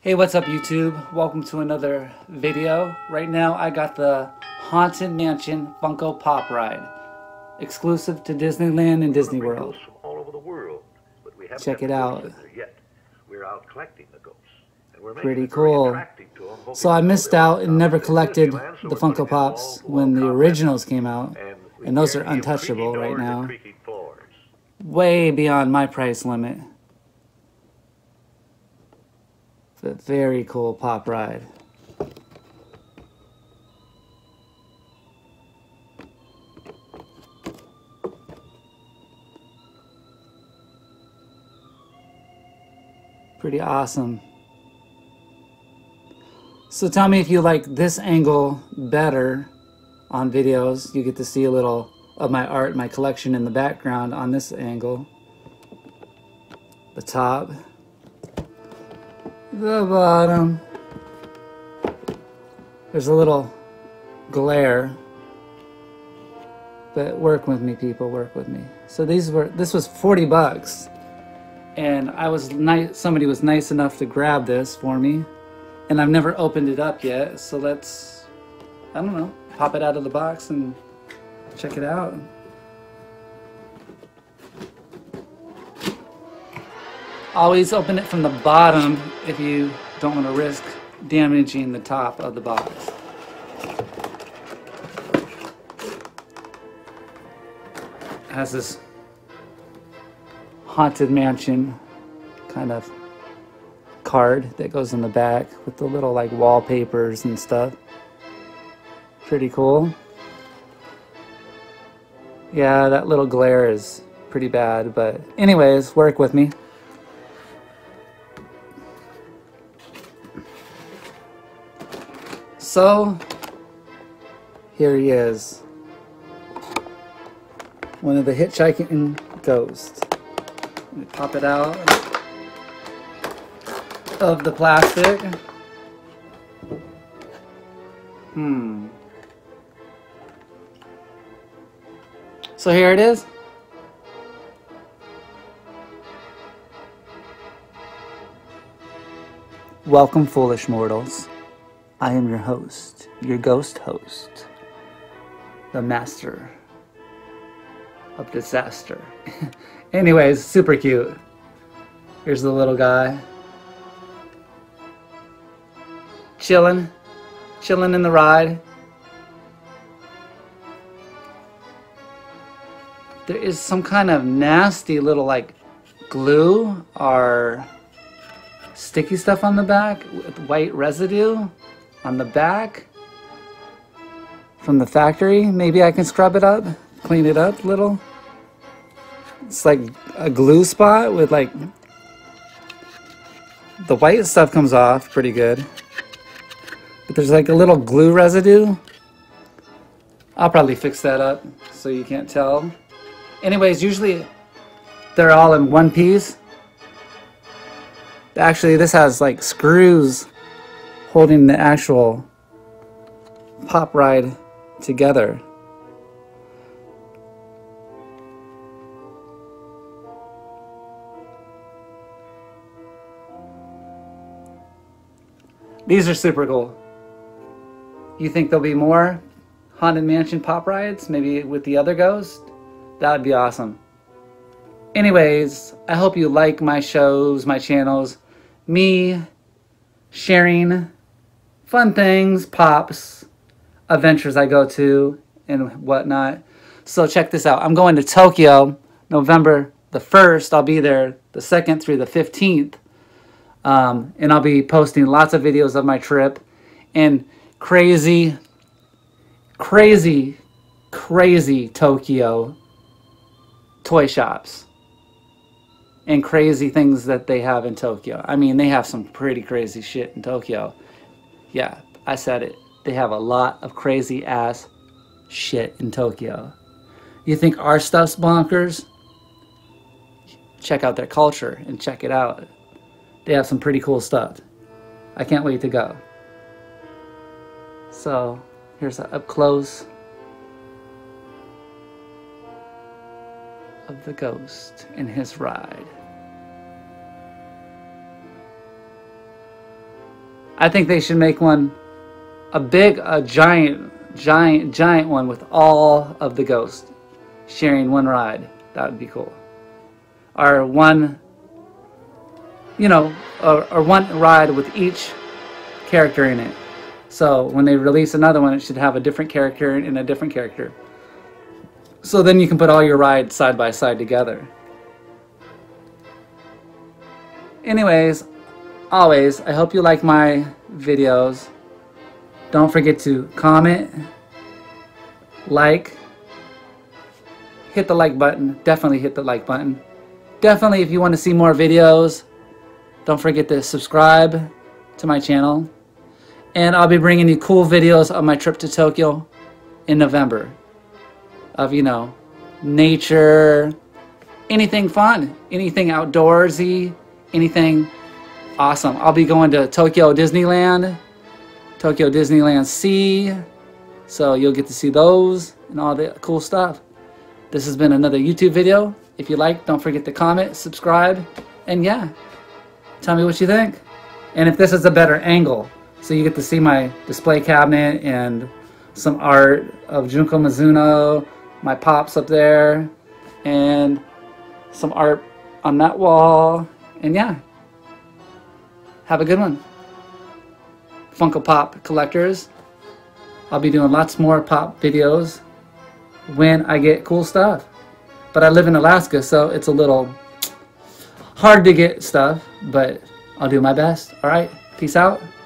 Hey, what's up YouTube? Welcome to another video. Right now I got the Haunted Mansion Funko Pop Ride, exclusive to Disneyland and Disney World. From all over the world, but we haven't Check it out. there yet. We're out collecting the ghosts. And we're Pretty cool. To them, so I missed out and never collected the Funko Pops when the originals came out, and those are untouchable right now. Way beyond my price limit. It's a very cool pop ride. Pretty awesome. So tell me if you like this angle better on videos. You get to see a little of my art, my collection in the background on this angle. The top. The bottom. There's a little glare. But work with me, people, work with me. So this was 40 bucks. And somebody was nice enough to grab this for me. And I've never opened it up yet, so let's, I don't know, pop it out of the box and check it out. Always open it from the bottom if you don't want to risk damaging the top of the box. It has this Haunted Mansion kind of card that goes in the back with the little like wallpapers and stuff. Pretty cool. Yeah, that little glare is pretty bad, but anyways, work with me. So here he is, one of the hitchhiking ghosts. Let me pop it out of the plastic. So here it is. Welcome, foolish mortals. I am your host, your ghost host, the master of disaster. Anyways, super cute. Here's the little guy. Chilling in the ride. There is some kind of nasty little like glue or sticky stuff on the back with white residue on the back from the factory. Maybe I can scrub it up, clean it up a little. It's like a glue spot with like the white stuff comes off pretty good. But there's like a little glue residue. I'll probably fix that up so you can't tell. Anyways, usually they're all in one piece. Actually, this has like screws holding the actual pop ride together. These are super cool. You think there'll be more Haunted Mansion pop rides? Maybe with the other ghosts? That would be awesome. Anyways, I hope you like my shows, my channels. Me sharing fun things, pops, adventures I go to, and whatnot. So check this out. I'm going to Tokyo November the 1st. I'll be there the 2nd through the 15th. And I'll be posting lots of videos of my trip and crazy Tokyo toy shops and crazy things that they have in Tokyo. I mean, they have some pretty crazy shit in Tokyo. Yeah, I said it. They have a lot of crazy ass shit in Tokyo. You think our stuff's bonkers? Check out their culture and check it out. They have some pretty cool stuff. I can't wait to go. So here's an up close of the ghost and his ride. I think they should make one, a giant one with all of the ghosts sharing one ride. That would be cool. Or one, or one ride with each character in it. So when they release another one, it should have a different character and a different character. So then you can put all your rides side by side together. Anyways, always, I hope you like my videos. Don't forget to comment, like, hit the like button. Definitely hit the like button. Definitely, if you want to see more videos, don't forget to subscribe to my channel. And I'll be bringing you cool videos of my trip to Tokyo in November. Of, nature, anything fun, anything outdoorsy, anything awesome. I'll be going to Tokyo Disneyland Sea. So you'll get to see those and all the cool stuff. This has been another YouTube video. If you like, don't forget to comment, subscribe, and yeah, tell me what you think. And if this is a better angle, so you get to see my display cabinet and some art of Junko Mizuno, my pops up there, and some art on that wall. And yeah, have a good one. Funko Pop collectors. I'll be doing lots more pop videos when I get cool stuff. But I live in Alaska, so it's a little hard to get stuff, but I'll do my best. All right, peace out.